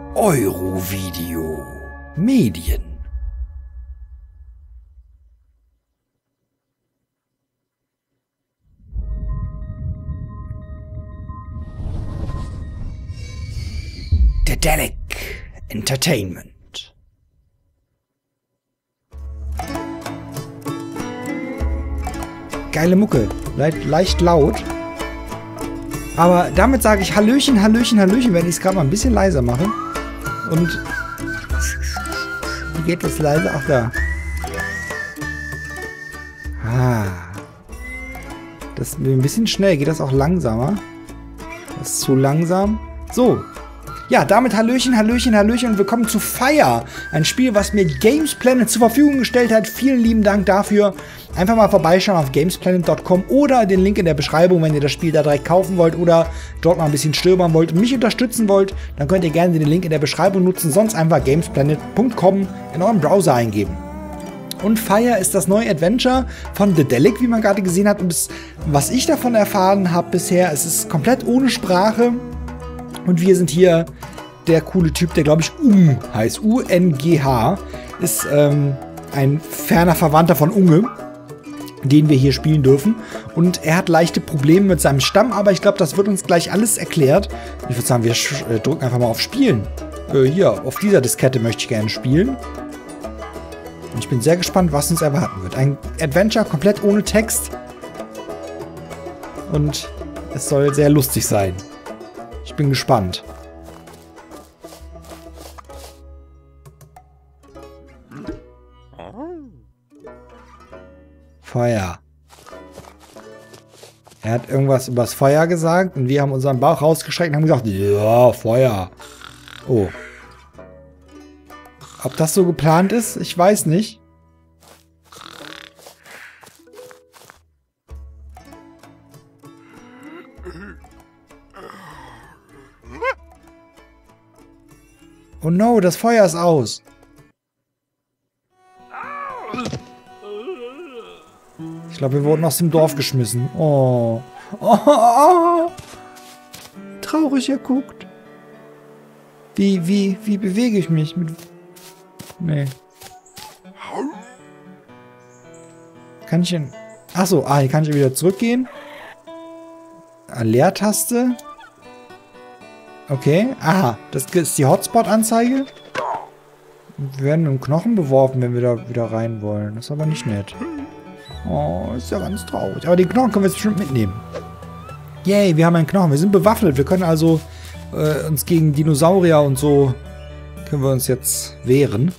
Eurovideo Medien. Dedelic Entertainment. Geile Mucke, leicht laut. Aber damit sage ich Hallöchen, Hallöchen, Hallöchen, wenn ich es gerade mal ein bisschen leiser mache. Und wie geht das leise? Ach, da. Das ist ein bisschen schnell. Geht das auch langsamer? Das ist zu langsam. So. Ja, damit Hallöchen, Hallöchen, Hallöchen und willkommen zu Fire. Ein Spiel, was mir Gamesplanet zur Verfügung gestellt hat. Vielen lieben Dank dafür. Einfach mal vorbeischauen auf gamesplanet.com oder den Link in der Beschreibung, wenn ihr das Spiel da direkt kaufen wollt oder dort mal ein bisschen stöbern wollt und mich unterstützen wollt, dann könnt ihr gerne den Link in der Beschreibung nutzen. Sonst einfach gamesplanet.com in eurem Browser eingeben. Und Fire ist das neue Adventure von Dedelic, wie man gerade gesehen hat. Und was ich davon erfahren habe bisher, es ist komplett ohne Sprache. Und wir sind hier der coole Typ, der, glaube ich, heißt. UNGH. Ist ein ferner Verwandter von Unge, den wir hier spielen dürfen. Und er hat leichte Probleme mit seinem Stamm, aber ich glaube, das wird uns gleich alles erklärt. Ich würde sagen, wir drücken einfach mal auf Spielen. Hier, auf dieser Diskette möchte ich gerne spielen. Und ich bin sehr gespannt, was uns erwarten wird. Ein Adventure komplett ohne Text. Und es soll sehr lustig sein. Ich bin gespannt. Feuer. Er hat irgendwas über das Feuer gesagt und wir haben unseren Bauch rausgestreckt und haben gesagt, ja, Feuer. Oh. Ob das so geplant ist, ich weiß nicht. Oh no, das Feuer ist aus. Ich glaube, wir wurden aus dem Dorf geschmissen. Oh. Oh. Traurig, er guckt. Wie bewege ich mich? Nee. Kann ich denn... Achso, hier kann ich wieder zurückgehen. Leertaste. Okay. Aha, das ist die Hotspot-Anzeige. Wir werden mit dem Knochen beworfen, wenn wir da wieder rein wollen. Das ist aber nicht nett. Oh, ist ja ganz traurig. Aber den Knochen können wir jetzt bestimmt mitnehmen. Yay, wir haben einen Knochen. Wir sind bewaffnet. Wir können also uns gegen Dinosaurier und so können wir uns jetzt wehren.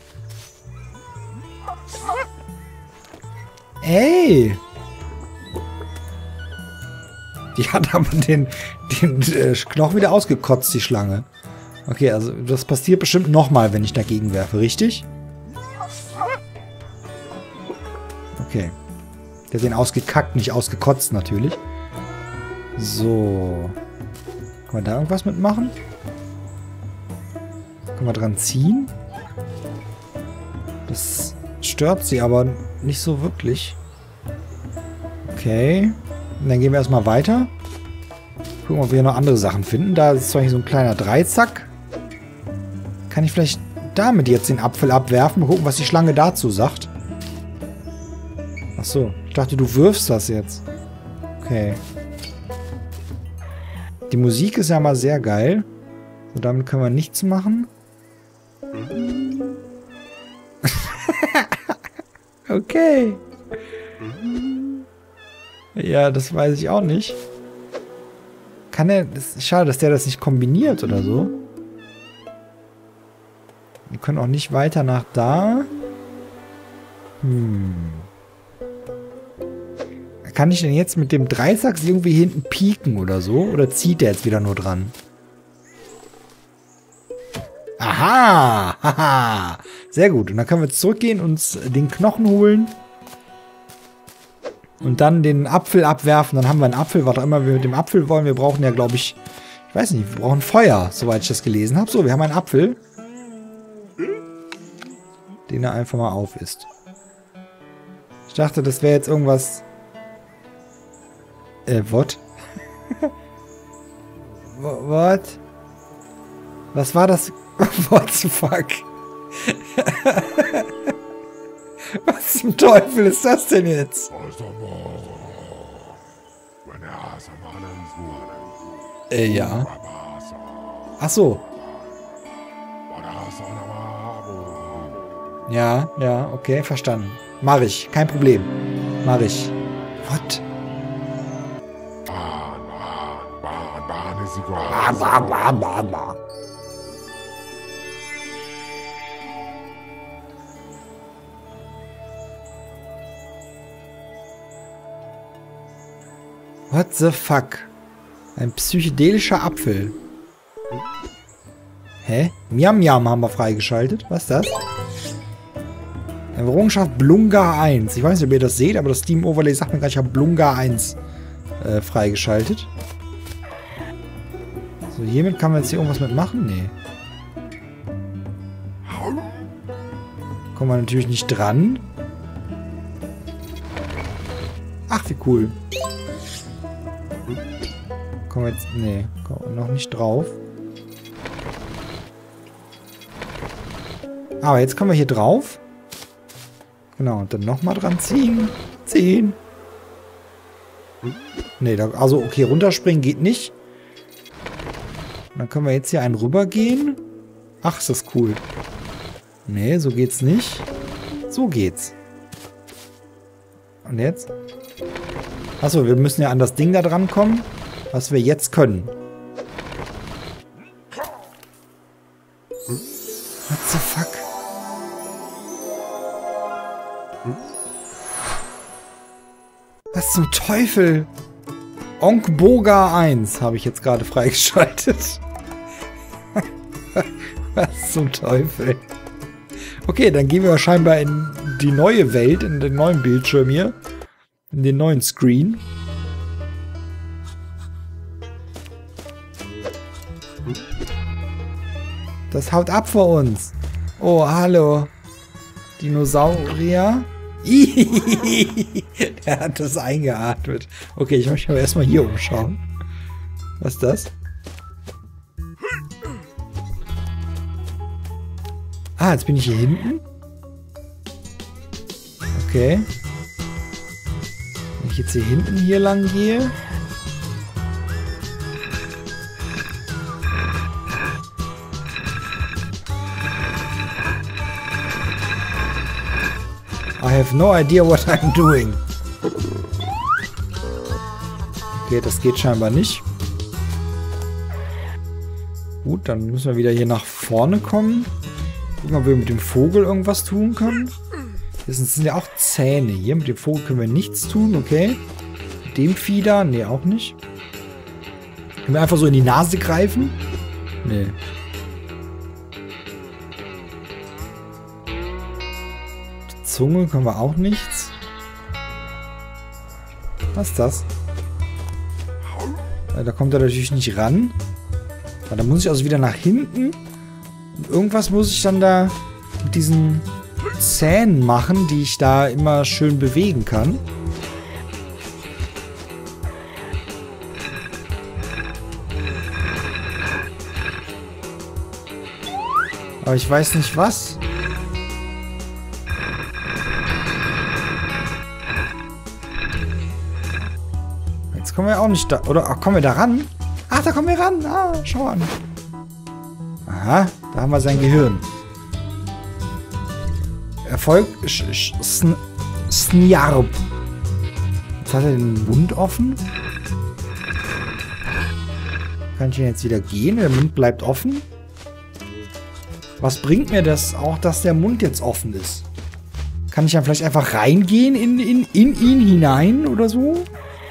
Ey! Die hat aber den Knochen wieder ausgekotzt, die Schlange. Okay, also das passiert bestimmt nochmal, wenn ich dagegen werfe, richtig? Okay. Der hat den ausgekackt, nicht ausgekotzt natürlich. So. Können wir da irgendwas mitmachen? Können wir dran ziehen? Das stört sie aber nicht so wirklich. Okay. Und dann gehen wir erstmal weiter. Gucken, ob wir noch andere Sachen finden. Da ist zwar hier so ein kleiner Dreizack. Kann ich vielleicht damit jetzt den Apfel abwerfen? Mal gucken, was die Schlange dazu sagt. Achso, ich dachte, du wirfst das jetzt. Okay. Die Musik ist ja mal sehr geil. So, damit können wir nichts machen. Okay. Ja, das weiß ich auch nicht. Kann er... Das ist schade, dass der das nicht kombiniert oder so. Wir können auch nicht weiter nach da. Kann ich denn jetzt mit dem Dreizack irgendwie hinten pieken oder so? Oder zieht der jetzt wieder nur dran? Aha! Haha! Sehr gut. Und dann können wir zurückgehen, uns den Knochen holen. Und dann den Apfel abwerfen. Dann haben wir einen Apfel, was auch immer wir mit dem Apfel wollen. Wir brauchen ja, glaube ich... Ich weiß nicht, wir brauchen Feuer, soweit ich das gelesen habe. So, wir haben einen Apfel. Den er einfach mal auf isst. Ich dachte, das wäre jetzt irgendwas... what? What? Was war das? What the fuck? Was zum Teufel ist das denn jetzt? Ja. Ach so. Ja, ja, okay, verstanden. Mach ich, kein Problem. Mach ich. What? What the fuck? Ein psychedelischer Apfel. Hä? Miam Miam haben wir freigeschaltet. Was ist das? Errungenschaft Blunga 1. Ich weiß nicht, ob ihr das seht, aber das Steam Overlay sagt mir gerade, ich habe Blunga 1 freigeschaltet. So, hiermit kann man jetzt hier irgendwas mitmachen? Nee. Kommen wir natürlich nicht dran. Ach, wie cool. Kommen wir jetzt... Nee, kommen wir noch nicht drauf. Aber jetzt kommen wir hier drauf. Genau, und dann nochmal dran ziehen. Ziehen. Nee, da, also okay, runterspringen geht nicht. Und dann können wir jetzt hier einen rübergehen. Ach, ist das cool. Nee, so geht's nicht. So geht's. Und jetzt? Achso, wir müssen ja an das Ding da dran kommen, was wir jetzt können. What the fuck? Was zum Teufel? Onkboga 1 habe ich jetzt gerade freigeschaltet. Was zum Teufel? Okay, dann gehen wir scheinbar in die neue Welt, in den neuen Bildschirm hier. In den neuen Screen. Das haut ab vor uns. Oh, hallo. Dinosaurier. Der hat das eingeatmet. Okay, ich möchte aber erstmal hier umschauen. Was ist das? Ah, jetzt bin ich hier hinten. Okay. Wenn ich jetzt hier hinten hier lang gehe. I have no idea what I'm doing. Okay, das geht scheinbar nicht. Gut, dann müssen wir wieder hier nach vorne kommen. Gucken, ob wir mit dem Vogel irgendwas tun können. Das sind ja auch Zähne. Hier mit dem Vogel können wir nichts tun, okay. Mit dem Vieh da? Nee, auch nicht. Können wir einfach so in die Nase greifen? Nee. Die Zunge können wir auch nichts. Was ist das? Da kommt er natürlich nicht ran. Da muss ich also wieder nach hinten. Und irgendwas muss ich dann da mit diesen Zähnen machen, die ich da immer schön bewegen kann. Aber ich weiß nicht was. Jetzt kommen wir auch nicht da. Oder ach, kommen wir da ran? Ach, da kommen wir ran. Ah, schau an. Aha, da haben wir sein Gehirn. Erfolg. Snjarb. Jetzt hat er den Mund offen. Kann ich denn jetzt wieder gehen? Der Mund bleibt offen. Was bringt mir das auch, dass der Mund jetzt offen ist? Kann ich dann vielleicht einfach reingehen in ihn hinein oder so?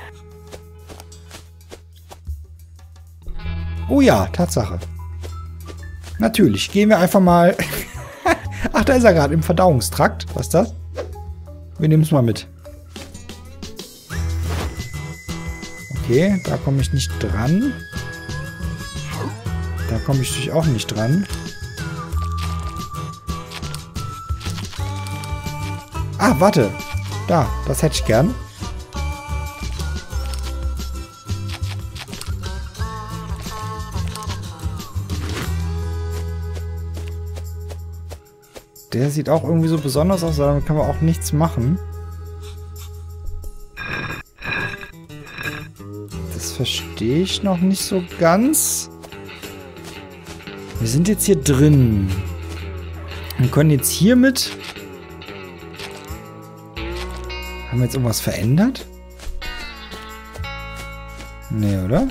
Oh ja, Tatsache. Natürlich, gehen wir einfach mal... Ach, da ist er gerade im Verdauungstrakt. Was ist das? Wir nehmen es mal mit. Okay, da komme ich nicht dran. Da komme ich natürlich auch nicht dran. Ah, warte. Da, das hätte ich gern. Der sieht auch irgendwie so besonders aus, aber damit kann man auch nichts machen. Das verstehe ich noch nicht so ganz. Wir sind jetzt hier drin. Wir können jetzt hiermit... Haben wir jetzt irgendwas verändert? Nee, oder?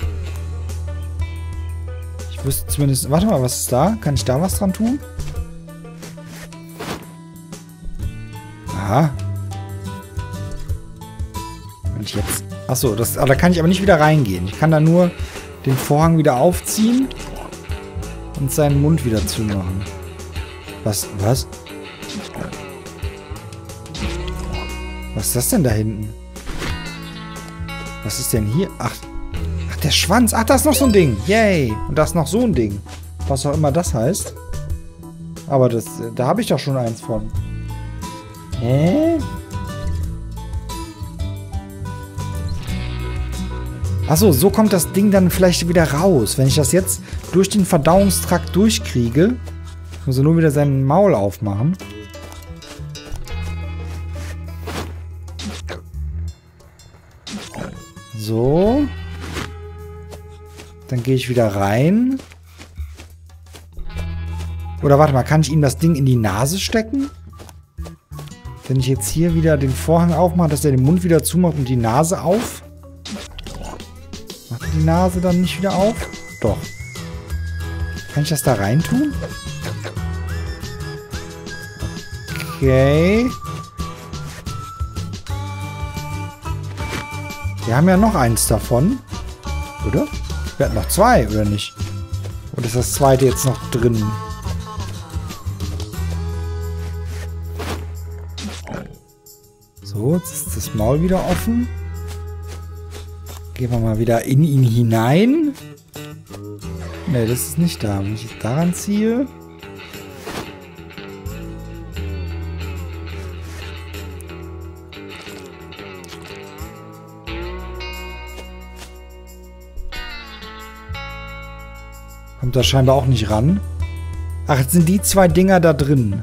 Ich wüsste zumindest... Warte mal, was ist da? Kann ich da was dran tun? Aha. Wenn ich jetzt... Achso, da kann ich aber nicht wieder reingehen. Ich kann da nur den Vorhang wieder aufziehen und seinen Mund wieder zumachen. Was? Was ist das denn da hinten? Was ist denn hier? Ach, der Schwanz. Ach, da ist noch so ein Ding. Yay. Und da ist noch so ein Ding. Was auch immer das heißt. Aber da habe ich doch schon eins von. Hä? Achso, so kommt das Ding dann vielleicht wieder raus. Wenn ich das jetzt durch den Verdauungstrakt durchkriege, muss er nur wieder seinen Maul aufmachen. So. Dann gehe ich wieder rein. Oder warte mal, kann ich ihm das Ding in die Nase stecken? Wenn ich jetzt hier wieder den Vorhang aufmache, dass er den Mund wieder zumacht und die Nase auf. Macht er die Nase dann nicht wieder auf? Doch. Kann ich das da rein tun? Okay. Wir haben ja noch eins davon. Oder? Wir hatten noch zwei, oder nicht? Oder ist das zweite jetzt noch drin? So, jetzt ist das Maul wieder offen. Gehen wir mal wieder in ihn hinein. Ne, das ist nicht da. Wenn ich jetzt daran ziehe... Kommt da scheinbar auch nicht ran. Ach, jetzt sind die zwei Dinger da drin.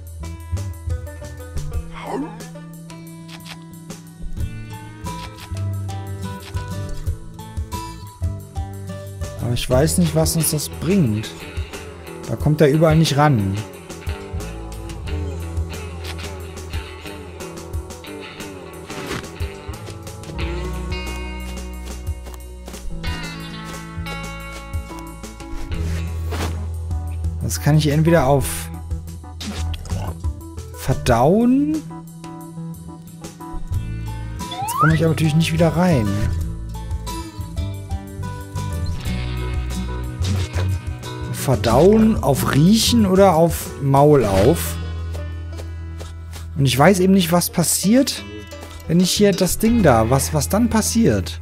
Aber ich weiß nicht, was uns das bringt. Da kommt er überall nicht ran. Das kann ich entweder auf Verdauen. Jetzt komme ich aber natürlich nicht wieder rein. Verdauen, auf Riechen oder auf Maul auf. Und ich weiß eben nicht, was passiert, wenn ich hier das Ding da, was dann passiert.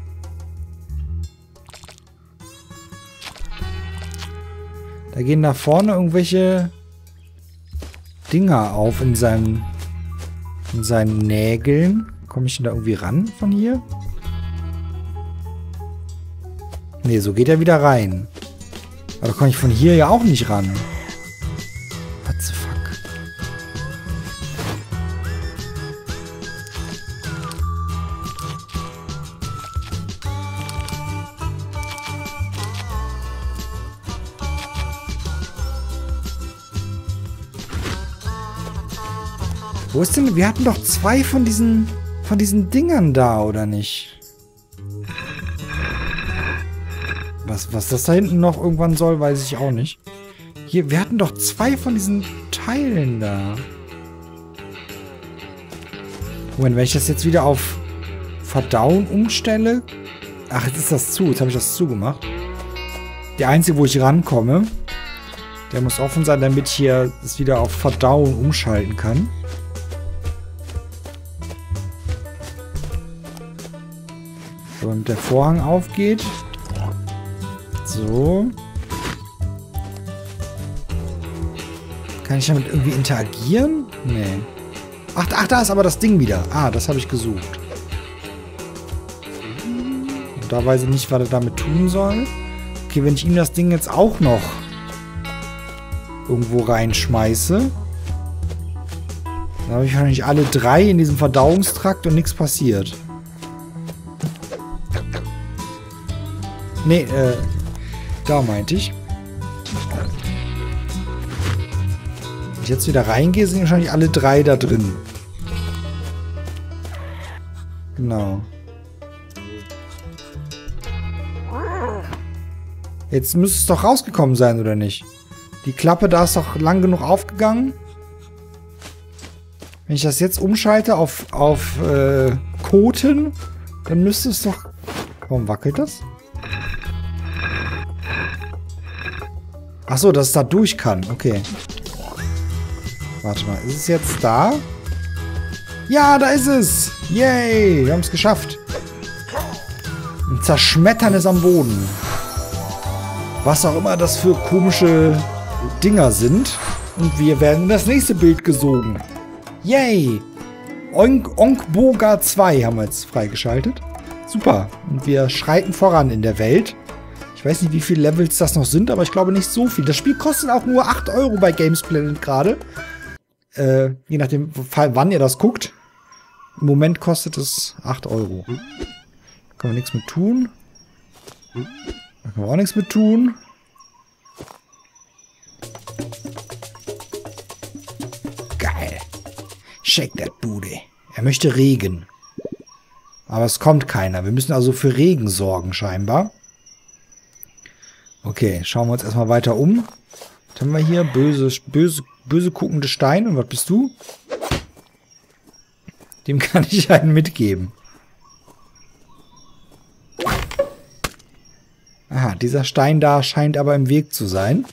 Da gehen da vorne irgendwelche Dinger auf in seinen Nägeln. Komme ich denn da irgendwie ran von hier? Nee, so geht er wieder rein. Aber da komme ich von hier ja auch nicht ran. What the fuck? Wo ist denn... Wir hatten doch zwei von diesen Dingern da, oder nicht? Was das da hinten noch irgendwann soll, weiß ich auch nicht. Hier, wir hatten doch zwei von diesen Teilen da. Moment, wenn ich das jetzt wieder auf Verdauen umstelle... Ach, jetzt ist das zu. Jetzt habe ich das zugemacht. Der einzige, wo ich rankomme, der muss offen sein, damit ich hier das wieder auf Verdauen umschalten kann. So, damit der Vorhang aufgeht. So. Kann ich damit irgendwie interagieren? Nee. Ach, da ist aber das Ding wieder. Ah, das habe ich gesucht. Und da weiß ich nicht, was er damit tun soll. Okay, wenn ich ihm das Ding jetzt auch noch irgendwo reinschmeiße. Dann habe ich wahrscheinlich alle 3 in diesem Verdauungstrakt und nichts passiert. Nee, da meinte ich. Wenn ich jetzt wieder reingehe, sind wahrscheinlich alle 3 da drin. Genau. Jetzt müsste es doch rausgekommen sein, oder nicht? Die Klappe da ist doch lang genug aufgegangen. Wenn ich das jetzt umschalte auf Koten, dann müsste es doch... Warum wackelt das? Achso, dass es da durch kann. Okay. Warte mal, ist es jetzt da? Ja, da ist es! Yay! Wir haben es geschafft. Ein Zerschmettern ist am Boden. Was auch immer das für komische Dinger sind. Und wir werden in das nächste Bild gesogen. Yay! Onkboga 2 haben wir jetzt freigeschaltet. Super. Und wir schreiten voran in der Welt. Ich weiß nicht, wie viele Levels das noch sind, aber ich glaube nicht so viel. Das Spiel kostet auch nur 8 € bei Gamesplanet gerade. Je nachdem, wann ihr das guckt. Im Moment kostet es 8 €. Da können wir nichts mit tun. Da können wir auch nichts mit tun. Geil. Shake that booty. Er möchte Regen. Aber es kommt keiner. Wir müssen also für Regen sorgen, scheinbar. Okay, schauen wir uns erstmal weiter um. Was haben wir hier? Böse guckende Steine. Und was bist du? Dem kann ich einen mitgeben. Aha, dieser Stein da scheint aber im Weg zu sein.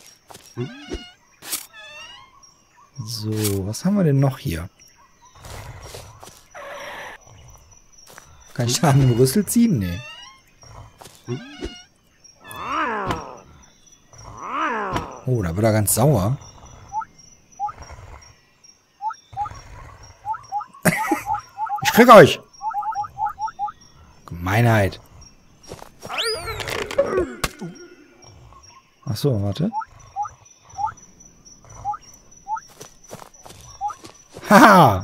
So, was haben wir denn noch hier? Kann ich da einen Rüssel ziehen? Nee. Oh, da wird er ganz sauer. Ich krieg euch! Gemeinheit. Ach so, warte. Haha!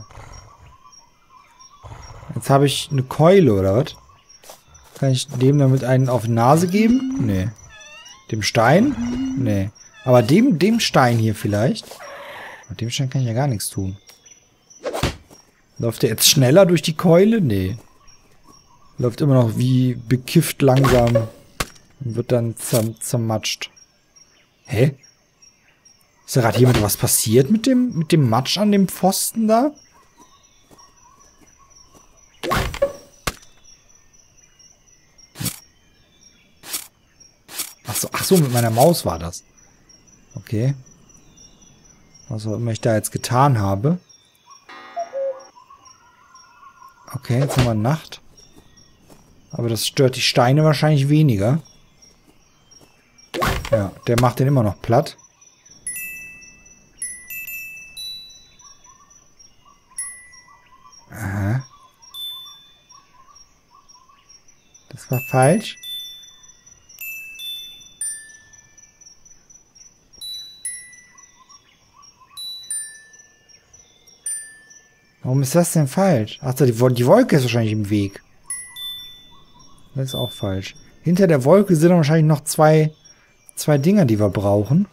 Jetzt habe ich eine Keule, oder was? Kann ich dem damit einen auf die Nase geben? Nee. Dem Stein? Nee. Aber dem Stein hier vielleicht? Mit dem Stein kann ich ja gar nichts tun. Läuft der jetzt schneller durch die Keule? Nee. Läuft immer noch wie bekifft langsam. Und wird dann zermatscht. Hä? Ist da gerade hier was passiert mit dem Matsch an dem Pfosten da? Ach so, mit meiner Maus war das. Okay. Was auch immer ich da jetzt getan habe. Okay, jetzt haben wir Nacht. Aber das stört die Steine wahrscheinlich weniger. Ja, der macht den immer noch platt. Aha. Das war falsch. Warum ist das denn falsch? Ach, die Wolke ist wahrscheinlich im Weg. Das ist auch falsch. Hinter der Wolke sind wahrscheinlich noch zwei Dinger, die wir brauchen.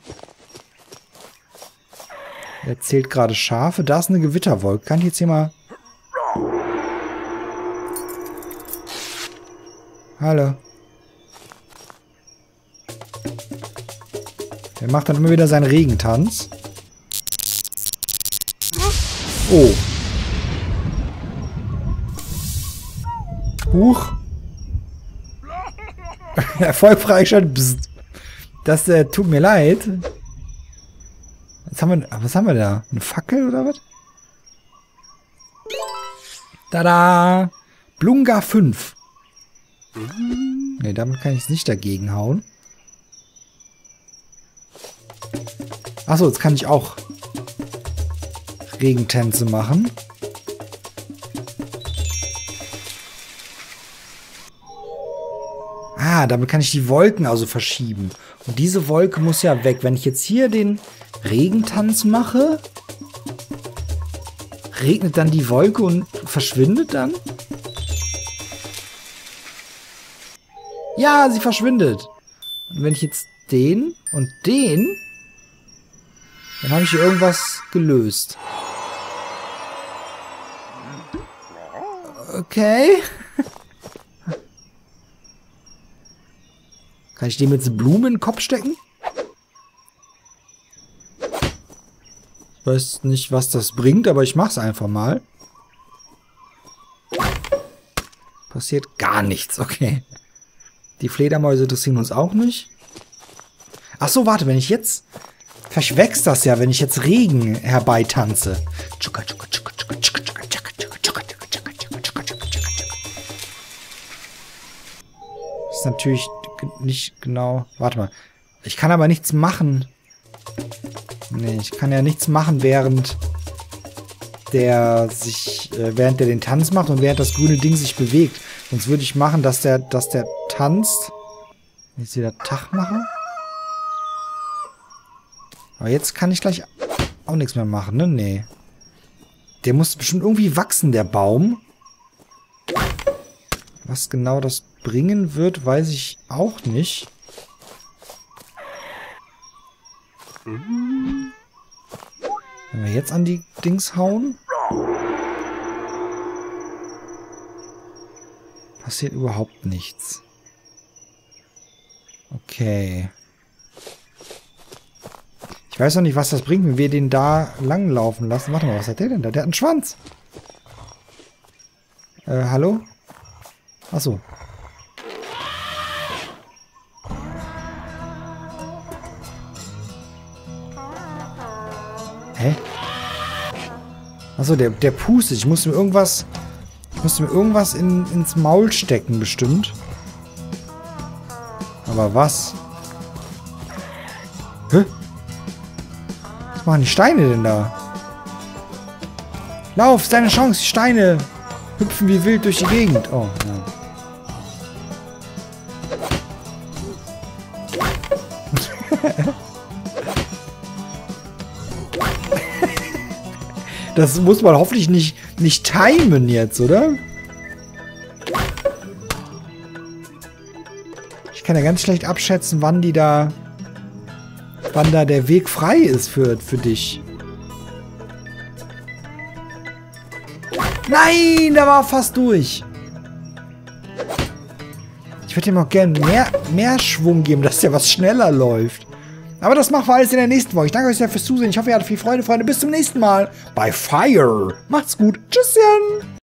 Er zählt gerade Schafe. Da ist eine Gewitterwolke. Kann ich jetzt hier mal... Hallo. Er macht dann immer wieder seinen Regentanz. Oh. Huch. Erfolg freigeschaltet. Das tut mir leid. Was haben wir da? Eine Fackel oder was? Tada! Blunga 5. Ne, damit kann ich es nicht dagegen hauen. Achso, jetzt kann ich auch Regentänze machen. Ah, damit kann ich die Wolken also verschieben. Und diese Wolke muss ja weg. Wenn ich jetzt hier den Regentanz mache, regnet dann die Wolke und verschwindet dann? Ja, sie verschwindet. Und wenn ich jetzt den und den, dann habe ich hier irgendwas gelöst. Okay. Kann ich dem jetzt Blumen in den Kopf stecken? Ich weiß nicht, was das bringt, aber ich mach's einfach mal. Passiert gar nichts, okay. Die Fledermäuse interessieren uns auch nicht. Ach so, warte, wenn ich jetzt... Vielleicht wächst das ja, wenn ich jetzt Regen herbeitanze. Das ist natürlich nicht genau... Warte mal. Ich kann aber nichts machen. Nee, ich kann ja nichts machen, während der den Tanz macht und während das grüne Ding sich bewegt. Sonst würde ich machen, dass der tanzt. Jetzt wieder Tag machen. Aber jetzt kann ich gleich auch nichts mehr machen, ne? Nee. Der muss bestimmt irgendwie wachsen, der Baum. Was genau das bringen wird, weiß ich auch nicht. Wenn wir jetzt an die Dings hauen, passiert überhaupt nichts. Okay. Ich weiß noch nicht, was das bringt, wenn wir den da langlaufen lassen. Warte mal, was hat der denn da? Der hat einen Schwanz. Hallo? Achso. Hä? Achso, der pustet. Ich musste mir irgendwas ins Maul stecken, bestimmt. Aber was? Hä? Was machen die Steine denn da? Lauf, ist deine Chance. Die Steine hüpfen wie wild durch die Gegend. Oh, nein. Das muss man hoffentlich nicht timen jetzt, oder? Ich kann ja ganz schlecht abschätzen, wann da der Weg frei ist für dich. Nein, da war fast durch. Ich würde ihm auch gerne mehr Schwung geben, dass der was schneller läuft. Aber das machen wir alles in der nächsten Woche. Ich danke euch sehr fürs Zusehen. Ich hoffe, ihr hattet viel Freude, Freunde. Bis zum nächsten Mal bei Fire. Macht's gut. Tschüsschen.